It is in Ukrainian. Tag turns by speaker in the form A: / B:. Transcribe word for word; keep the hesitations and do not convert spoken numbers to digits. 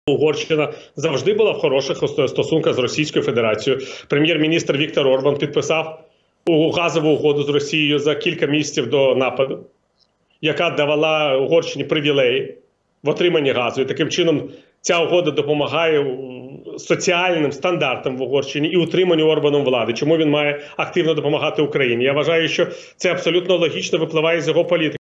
A: Угорщина завжди була в хороших стосунках з Російською Федерацією. Прем'єр-міністр Віктор Орбан підписав газову угоду з Росією за кілька місяців до нападу, яка давала Угорщині привілеї в отриманні газу. І таким чином ця угода допомагає соціальним стандартам в Угорщині і утриманню Орбаном влади. Чому він має активно допомагати Україні? Я вважаю, що це абсолютно логічно випливає з його політики.